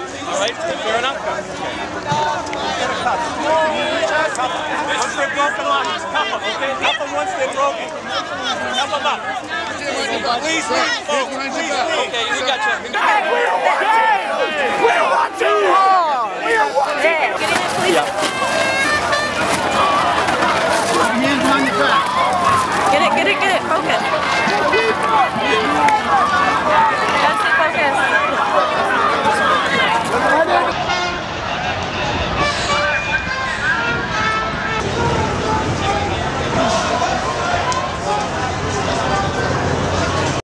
All right, fair enough. Once they're broken off, just cuff them, okay? Cuff them once they're broken. Cuff them up. Please leave, folks. Please leave. Okay, we got you.